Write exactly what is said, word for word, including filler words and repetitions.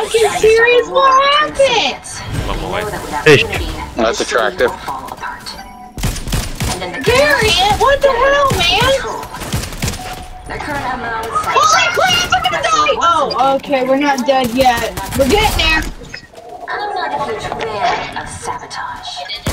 fucking serious? What happened? Fish. That's attractive. Gary, what the hell, man? Holy crap, I'm gonna die! Oh, okay, we're not dead yet. We're getting there. I'm not a huge fan of sabotage.